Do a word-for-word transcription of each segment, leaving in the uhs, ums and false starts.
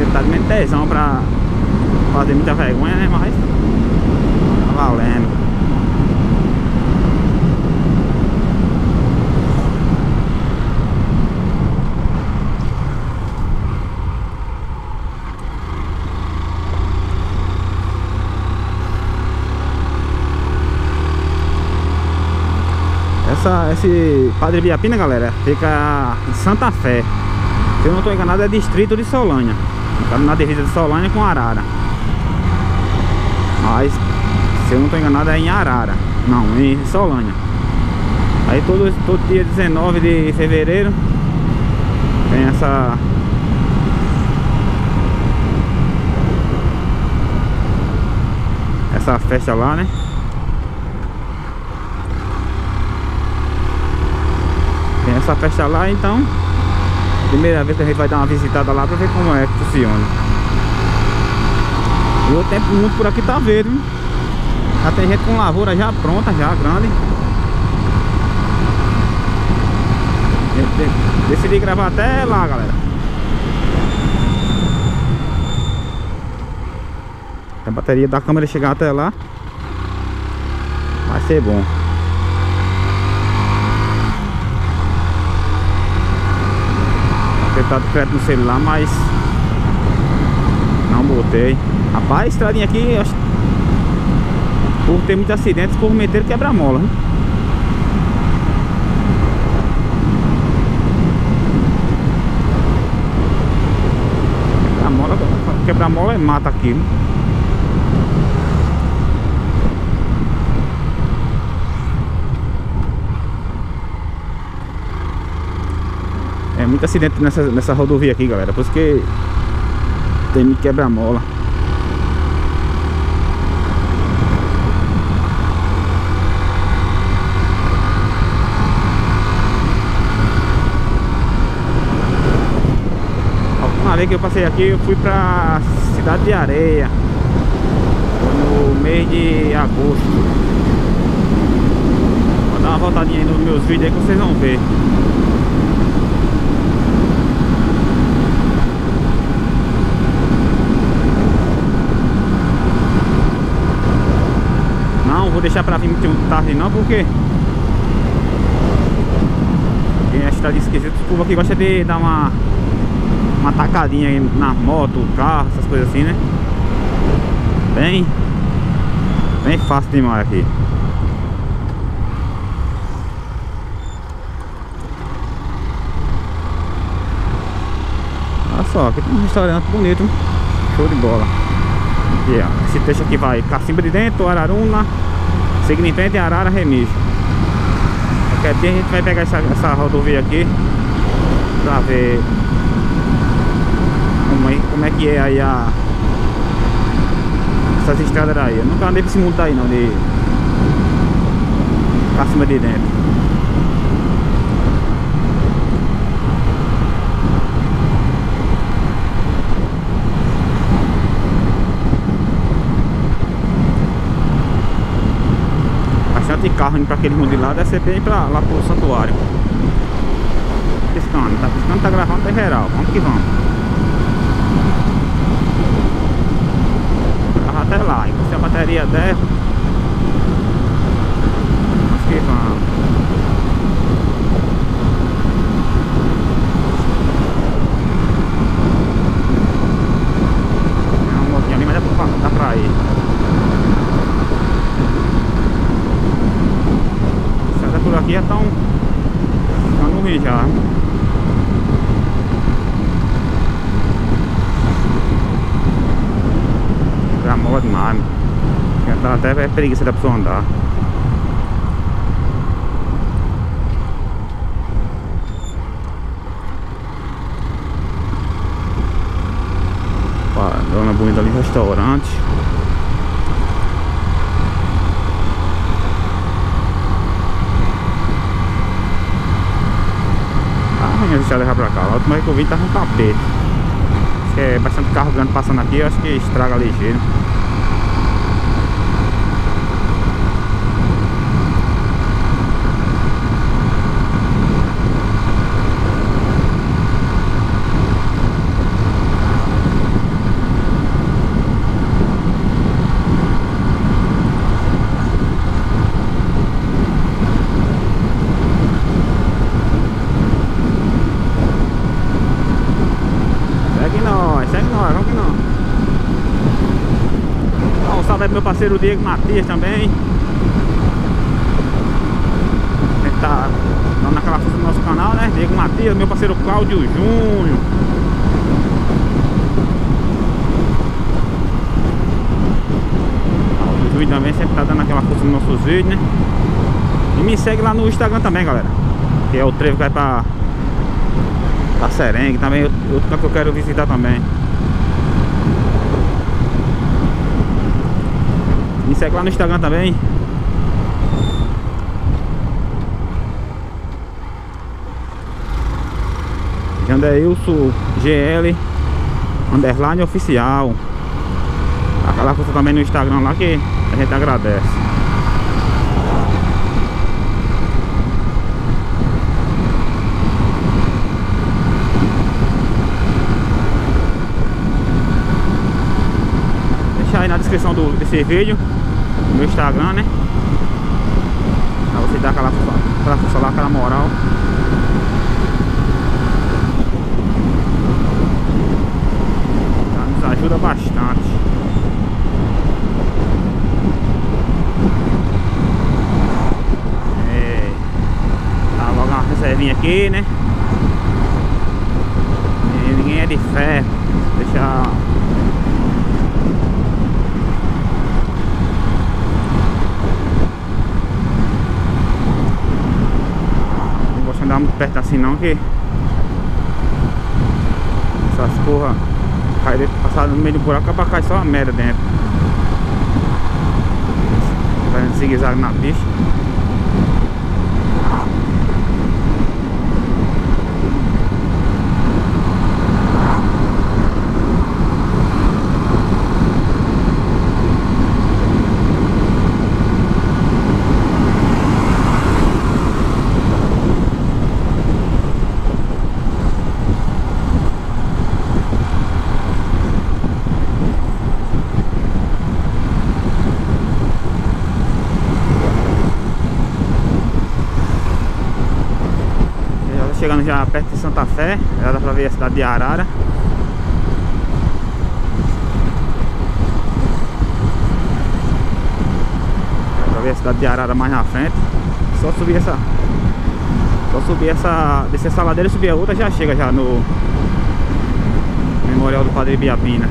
Ele tá de menos tesão pra fazer muita vergonha, né? Mas tá valendo. Essa, esse Padre Biapina, galera, fica em Santa Fé. Se eu não estou enganado, é distrito de Solânia. Tá na divisa de Solânia com Arara. Mas, se eu não estou enganado, é em Arara. Não, em Solânia. Aí todo, todo dia dezenove de fevereiro tem essa... Essa festa lá, né? Tem essa festa lá, então primeira vez que a gente vai dar uma visitada lá pra ver como é que funciona. E o tempo muito por aqui tá verde, hein? Já tem gente com lavoura já pronta, já grande. Decidi gravar até lá, galera. A bateria da câmera chegar até lá vai ser bom. Apertado crédito no celular, mas não botei. Rapaz, a estradinha aqui, acho, por ter muitos acidentes, por meter quebra-mola, né? Quebra-mola, quebra-mola é mata aqui, né? É muito acidente nessa, nessa rodovia aqui, galera. Por isso que tem muito quebra-mola. A última vez que eu passei aqui, eu fui pra Cidade de Areia, no mês de agosto. Vou dar uma voltadinha aí nos meus vídeos aí que vocês vão ver. Vou deixar pra vir muito tarde não, porque quem está de esquisito, o povo aqui gosta de dar uma uma tacadinha aí na moto, carro, essas coisas assim, né? Bem bem fácil demais aqui. Olha só, aqui tem um restaurante bonito, show de bola. Aqui, ó. Esse trecho aqui vai Cacimba de Dentro, Araruna, seguindo em frente em Arara, Remígio. Qualquer dia a gente vai pegar essa, essa rodovia aqui pra ver como é, como é que é aí a, essas estradas aí. Eu nunca andei pra esse mundo daí não, de Cacimba de Dentro. De carro indo pra aquele mundo de lá, deve ser bem pra lá pro santuário. Piscando, tá piscando, tá gravando, tá geral. Vamos que vamos. Carro até lá, e se a bateria der, vamos que vamos. É uma motinha ali, mas dá pra, dá pra ir. Por aqui já estão ficando ruim já. Já morre demais. Já tá até é preguiça da pessoa andar. Opa, dona bonita ali, restaurante. Deixa eu levar pra cá. A última vez que eu vi tava um tapete. Acho que é bastante carro grande passando aqui. Eu acho que estraga ligeiro. salve aí pro meu parceiro Diego Matias também. Ele tá dando aquela força no nosso canal, né? Diego Matias, meu parceiro Cláudio Júnior. O Júnior também sempre tá dando aquela força nos nossos vídeos, né? E me segue lá no Instagram também, galera. Que é o trevo que vai pra, pra Serengue. Também outro canto que eu quero visitar também. Me segue lá no Instagram também. Jandeilson G L underline oficial. Aquela coisa também no Instagram lá que a gente agradece. Deixa aí na descrição do, desse vídeo no meu Instagram, né? Pra você dar aquela força, aquela força lá, aquela moral. Já nos ajuda bastante. É, tá logo uma reservinha aqui, né? E ninguém é de ferro. Deixa. Não andar muito perto assim não, que essas porra cair, passar no meio do buraco, acaba cair só uma merda dentro. Fazendo zigue-zague na pista. Chegando já perto de Santa Fé, já dá pra ver a cidade de Arara. Dá pra ver a cidade de Arara mais na frente. Só subir essa, só subir essa, descer essa ladeira e subir a outra, já chega já no Memorial do Padre Biapina.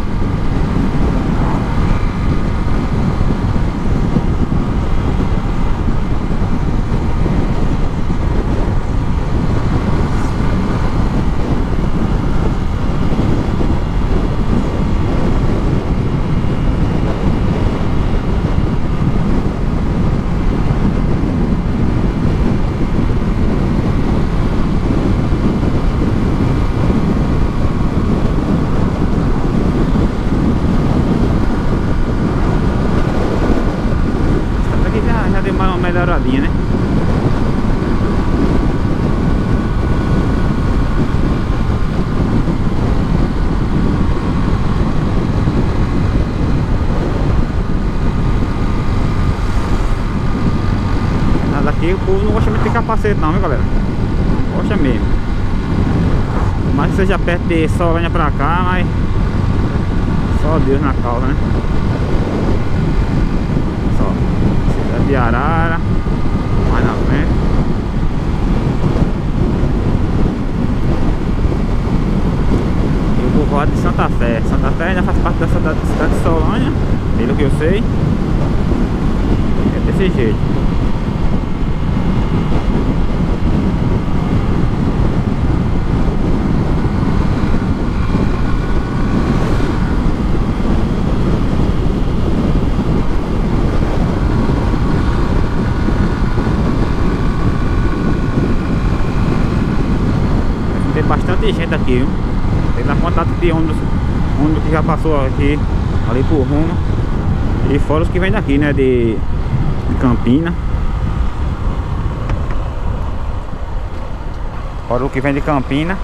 Melhoradinha, né? Nada aqui, o povo não gosta muito de capacete não, viu, galera? Não gosta mesmo. Mas que seja perto de Solânia pra cá, mas só Deus na causa, né? Só cidade de Arara mais na frente. E o povoado de Santa Fé. Santa Fé ainda faz parte da cidade, da cidade de Solânia, pelo que eu sei. É desse jeito. Tem bastante gente aqui, viu? Tem na quantidade de ônibus, ônibus que já passou aqui, ali por rumo. E fora os que vêm daqui, né? De, de Campina. Fora o que vem de Campina.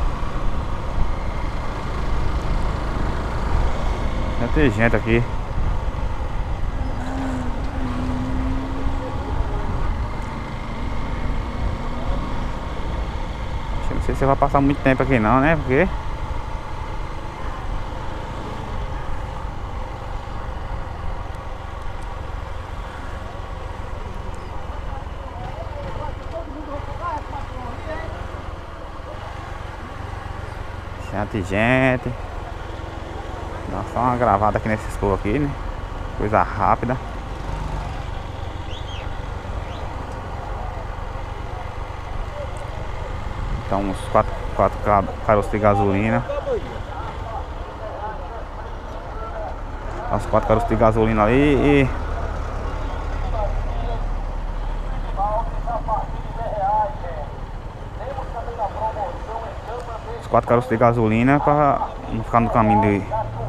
Já tem gente aqui. Não sei se você vai passar muito tempo aqui não, né? Porque Gente, gente. Dá só uma gravada aqui nesse escuro aqui, né? Coisa rápida. Então uns quatro, quatro caroços de gasolina. Os quatro caroços de gasolina ali e os quatro caroços de gasolina para não ficar no caminho de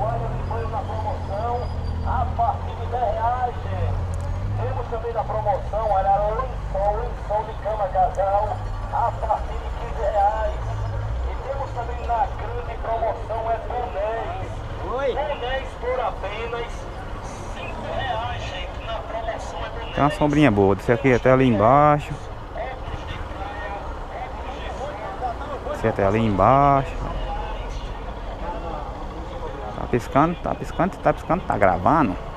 também na promoção, olha, lençol, lençol de cama casal a partir de quinze reais. E temos também na grande promoção, é bonés. Oi? Bonés por apenas cinco reais, gente. Na promoção é bonés. Tem uma sombrinha boa, desse aqui até ali embaixo. Esse até ali embaixo. Tá piscando, tá piscando, tá piscando, tá gravando.